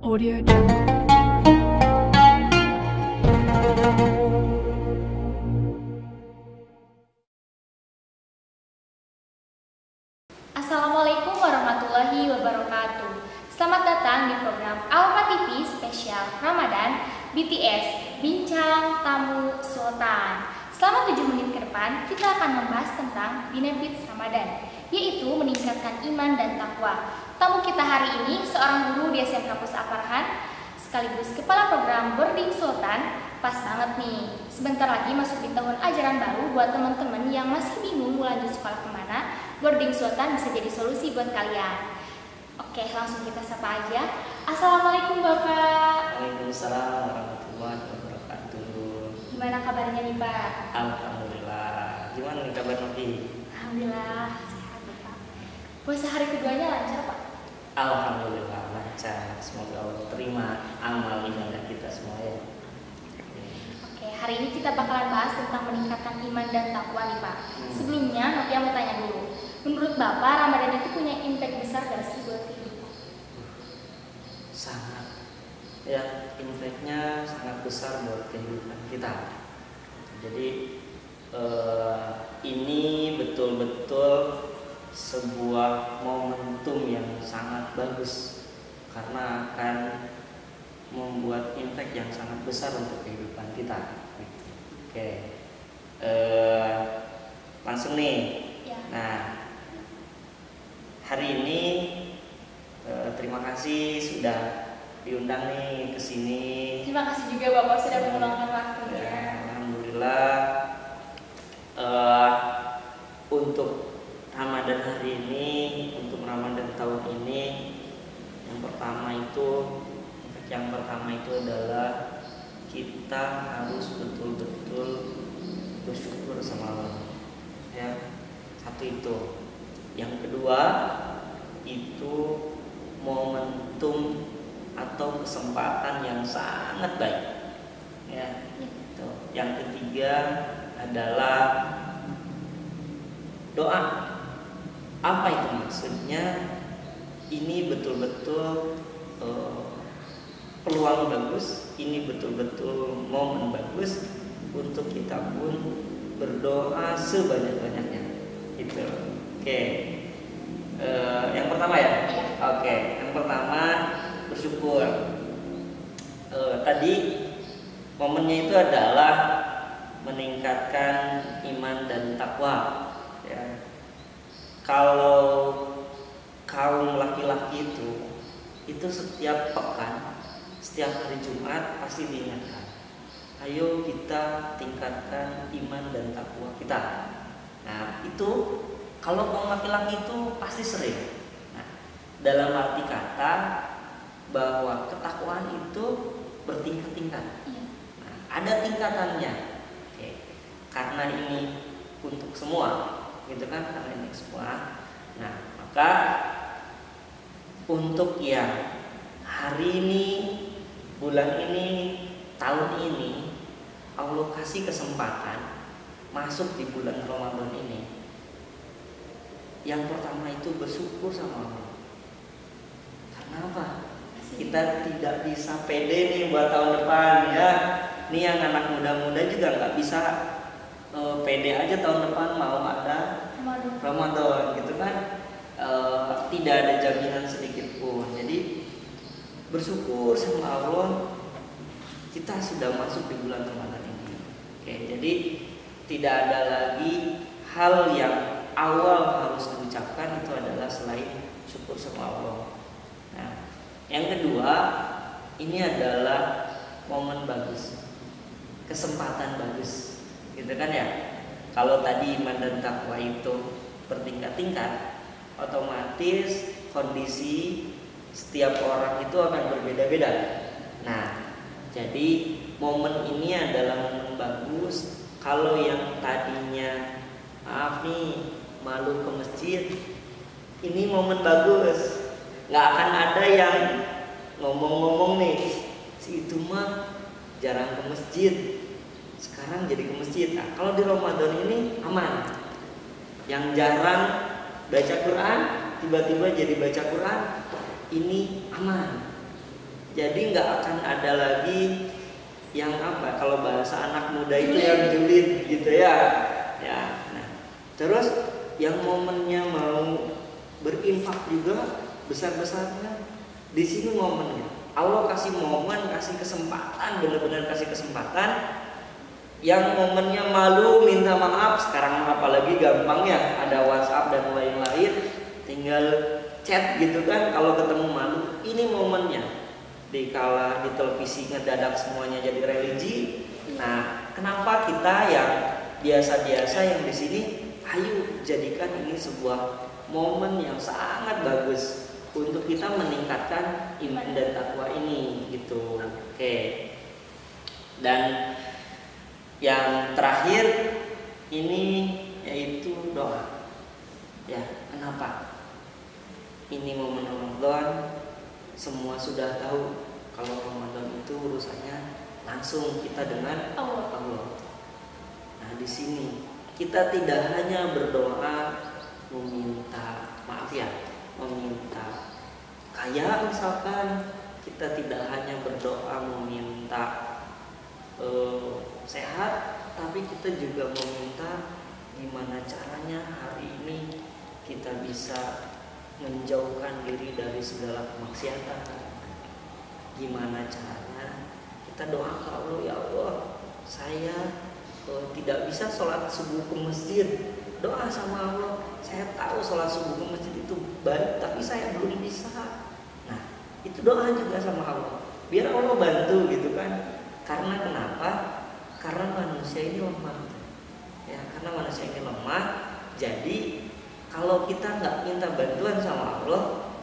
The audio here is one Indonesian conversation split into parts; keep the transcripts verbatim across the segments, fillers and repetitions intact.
Audio Jungle. Assalamualaikum warahmatullahi wabarakatuh. Selamat datang di program Alfa T V spesial Ramadan B T S Bincang Tamu Sultan. Selama tujuh menit ke depan kita akan membahas tentang benefits Ramadan, yaitu meningkatkan iman dan takwa. Tamu kita hari ini seorang guru di S M Kampus Al-Farhan sekaligus kepala program Boarding Sultan. Pas banget nih, sebentar lagi masuk di tahun ajaran baru. Buat teman-teman yang masih bingung mau lanjut sekolah kemana, Boarding Sultan bisa jadi solusi buat kalian. Oke, langsung kita sapa aja. Assalamualaikum Bapak. Waalaikumsalam warahmatullahi wabarakatuh. Gimana kabarnya nih Pak? Alhamdulillah. Gimana nih kabar Novi? Alhamdulillah sehat Bapak. Puasa hari keduanya lancar Pak? Alhamdulillah lancar. Semoga Allah terima amal ibadah kita semua ya. Oke, hari ini kita bakalan bahas tentang meningkatkan iman dan takwa nih Pak. Hmm. Sebelumnya, Novi mau tanya dulu. Menurut Bapak, Ramadan itu punya impact besar gak sih buat kehidupan? Sangat. Ya, impactnya sangat besar buat kehidupan kita. Jadi eh, ini betul-betul sebuah momentum yang sangat bagus karena akan membuat impact yang sangat besar untuk kehidupan kita. Oke, eh, langsung nih. Ya. Nah, hari ini eh, terima kasih sudah diundang nih ke sini. Terima kasih juga Bapak sudah meluangkan waktunya. Ya, alhamdulillah eh, untuk Ramadan hari ini, untuk Ramadan tahun ini, yang pertama itu, yang pertama itu adalah kita harus betul-betul bersyukur sama Allah. Ya, satu itu. Yang kedua itu momentum atau kesempatan yang sangat baik. Ya, itu. Yang ketiga adalah doa. Apa itu maksudnya? Ini betul-betul uh, peluang bagus, ini betul-betul momen bagus untuk kita pun berdoa sebanyak-banyaknya. Gitu. Oke. Uh, yang pertama ya. Oke. Yang pertama bersyukur. Uh, tadi momennya itu adalah meningkatkan iman dan takwa. Ya. Kalau kaum laki-laki itu itu setiap pekan, setiap hari Jumat pasti diingatkan, ayo kita tingkatkan iman dan takwa kita. Nah, itu kalau kaum laki-laki itu pasti sering. Nah, dalam arti kata bahwa ketakwaan itu bertingkat-tingkat. Nah, ada tingkatannya. Oke. Karena ini untuk semua, gitu kan, karena ini semua. Nah, maka untuk yang hari ini, bulan ini, tahun ini Allah kasih kesempatan masuk di bulan Ramadan ini, yang pertama itu bersyukur sama Allah. Karena apa? Kita tidak bisa pede nih buat tahun depan ya. Ini yang anak muda-muda juga nggak bisa uh, pede aja tahun depan mau ada Ramadan, Ramadan gitu kan. Uh, tidak ada jaminan sedikit pun. Jadi bersyukur sama Allah kita sudah masuk di bulan Ramadan ini. Oke, jadi tidak ada lagi hal yang awal harus diucapkan itu adalah selain syukur sama Allah. Nah, yang kedua ini adalah momen bagus, kesempatan bagus, gitu kan ya. Kalau tadi iman dan takwa itu bertingkat-tingkat, otomatis kondisi setiap orang itu akan berbeda-beda. Nah, jadi momen ini adalah momen bagus. Kalau yang tadinya maaf nih malu ke masjid, ini momen bagus. Nggak akan ada yang ngomong-ngomong nih, si itu mah jarang ke masjid, sekarang jadi ke masjid. Nah, kalau di Ramadan ini aman. Yang jarang baca Quran tiba-tiba jadi baca Quran, ini aman. Jadi nggak akan ada lagi yang apa kalau bahasa anak muda itu yang julid gitu ya. Ya. Nah, terus yang momennya mau berinfak juga besar-besarnya. Di sini momennya. Allah kasih momen, kasih kesempatan, benar-benar kasih kesempatan. Yang momennya malu minta maaf, sekarang apalagi gampang ya, ada WhatsApp dan lain-lain, tinggal chat gitu kan. Kalau ketemu malu, ini momennya. Dikala di televisi ngedadak semuanya jadi religi. Nah, kenapa kita yang biasa-biasa yang di sini, ayo jadikan ini sebuah momen yang sangat bagus untuk kita meningkatkan iman dan takwa ini gitu. Oke. Dan yang terakhir ini yaitu doa. Ya, kenapa? Ini momen Ramadan, semua sudah tahu kalau Ramadan itu urusannya langsung kita dengan Allah. Nah, di sini kita tidak hanya berdoa meminta maaf ya, meminta kaya misalkan, kita tidak hanya berdoa meminta uh, sehat, tapi kita juga meminta gimana caranya hari ini kita bisa menjauhkan diri dari segala kemaksiatan. Gimana caranya kita doa ke Allah, ya Allah, saya uh, tidak bisa sholat subuh ke masjid. Doa sama Allah, saya tahu sholat subuh ke masjid itu baik, tapi saya belum bisa. Nah, itu doa juga sama Allah, biar Allah bantu gitu kan. Karena kenapa? Karena manusia ini lemah. Ya, karena manusia ini lemah. Jadi kalau kita nggak minta bantuan sama Allah,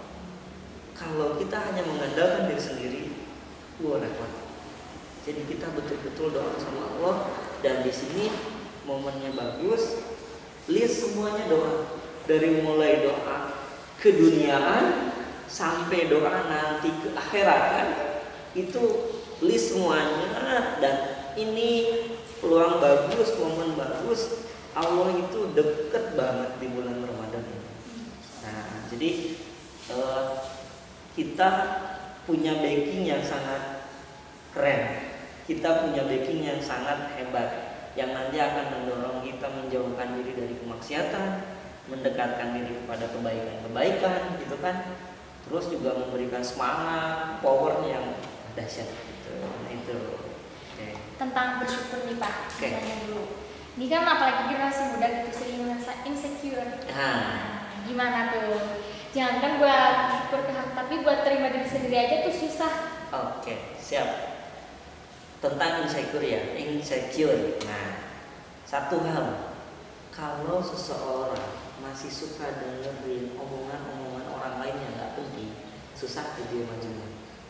kalau kita hanya mengandalkan diri sendiri, wah repot. Jadi kita betul-betul doa sama Allah. Dan di sini momennya bagus, list semuanya doa, dari mulai doa keduniaan sampai doa nanti ke akhiratan, itu list semuanya. Dan ini peluang bagus, momen bagus. Allah itu deket banget di bulan Ramadan ini. Nah, jadi eh, kita punya backing yang sangat keren, kita punya backing yang sangat hebat, yang nanti akan mendorong kita menjauhkan diri dari kemaksiatan, mendekatkan diri kepada kebaikan-kebaikan, gitu kan. Terus juga memberikan semangat, power yang dahsyat gitu. Nah, itu. Okay. Tentang bersyukur nih Pak. Okay. Dulu. Ini kan apalagi generasi muda gitu sering merasa insecure. Nah, gimana tuh? Jangan kan buat bersyukur ke hak, tapi buat terima diri sendiri aja tuh susah. Oke, okay, siap. Tentang insecure ya, insecure. Nah, satu hal, kalau seseorang masih suka dengerin omongan-omongan orang lain yang nggak penting, susah tuh dia maju.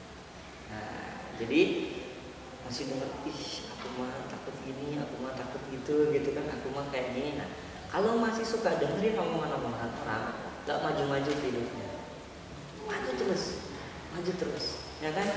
Nah, jadi masih denger, ih aku mah takut gini, aku mah takut gitu, gitu kan, aku mah kayak gini. Nah, kalau masih suka dengerin omongan-omongan orang, nggak maju-maju hidupnya, maju terus, maju terus, ya kan?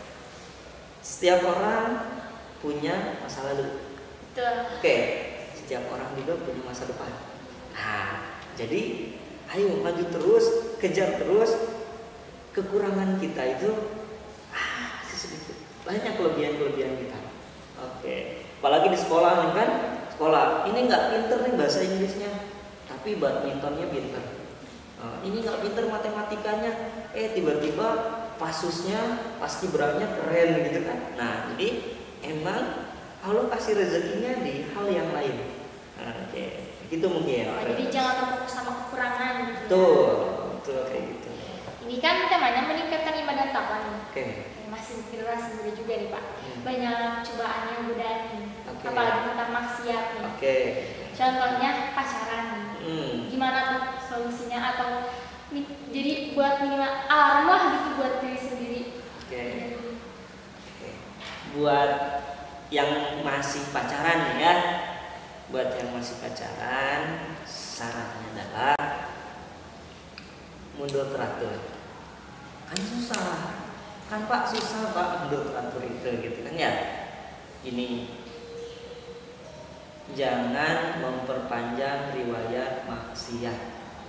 Setiap orang punya masa lalu. Betul. Oke, setiap orang juga punya masa depan. Nah, jadi ayo maju terus, kejar terus. Kekurangan kita itu ah, sedikit. Banyak kelebihan-kelebihan kita. Oke, apalagi di sekolah nih kan, sekolah ini nggak pinter nih bahasa Inggrisnya, tapi badmintonnya pinter. Nah, ini nggak pinter matematikanya, eh tiba-tiba pasusnya, paskibranya keren gitu kan. Nah, jadi emang Allah kasih rezekinya di hal yang lain. Nah, oke, gitu mungkin. Oh, jadi jangan terfokus sama kekurangan gitu. Tuh, betul kayak gitu. Ini kan temanya meningkatkan iman dan takwa nih. Oke. Masih generasi muda juga nih Pak. Hmm. Banyak cobaan yang godaan nih. Okay. Apalagi tentang maksiat nih. Oke. Okay. Contohnya pacaran nih. Hmm. Gimana tuh solusinya, atau jadi buat minimal alarm lah gitu buat diri sendiri. Oke. Okay. Okay. Buat yang masih pacaran ya, buat yang masih pacaran, sarannya adalah mundur teratur. Kan susah, kan Pak susah Pak mundur teratur itu gitu kan ya. Ini jangan memperpanjang riwayat maksiat.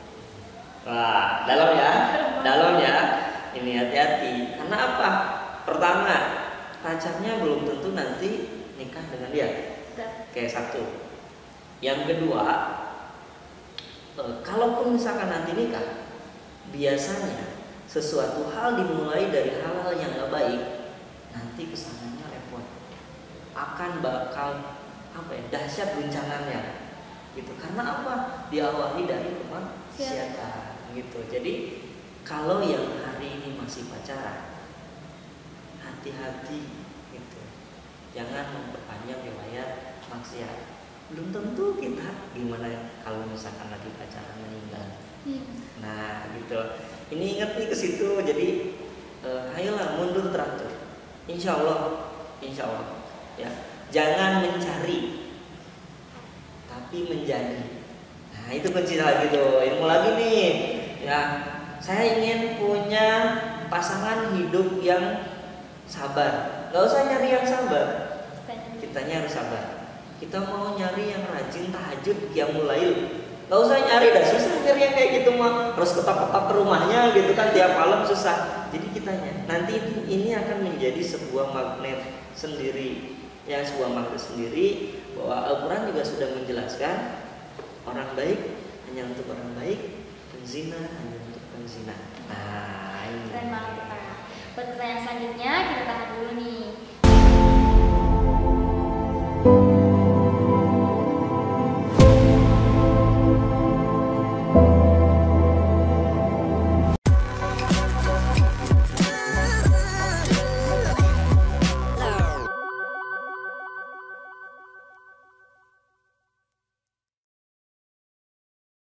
Wah, dalam ya, dalam ya. Ini hati-hati. Karena apa? Pertama, pacarnya belum tentu nanti nikah dengan dia. Kayak satu. Yang kedua, e, kalaupun misalkan nanti nikah, biasanya sesuatu hal dimulai dari hal-hal yang gak baik, nanti kesananya repot, akan bakal apa ya, dahsyat guncangannya gitu. Karena apa? Diawali dari kemaksiatan gitu. Jadi kalau yang hari ini masih pacaran, hati-hati gitu, jangan memperpanjang riwayat maksiat. Belum tentu kita gimana kalau misalkan lagi pacaran meninggal. Hmm. Nah gitu. Ini ingat nih ke situ. Jadi eh, ayolah mundur teratur. Insya Allah, insya Allah. Ya, jangan mencari, tapi menjadi. Nah itu kunci lagi tuh. Ilmu lagi nih. Ya, saya ingin punya pasangan hidup yang sabar. Gak usah nyari yang sabar. Kitanya harus sabar. Kita mau nyari yang rajin tahajud, qiyamul lail, gak usah nyari, dah susah nyari yang kayak gitu mah. Harus ketok-ketok ke rumahnya gitu kan tiap malam, susah. Jadi kitanya nanti ini akan menjadi sebuah magnet sendiri, ya sebuah magnet sendiri. Bahwa Al-Quran juga sudah menjelaskan orang baik hanya untuk orang baik, penzina hanya untuk penzina. Nah ini. Keren banget Pak. Buat pertanyaan selanjutnya kita tahan dulu nih.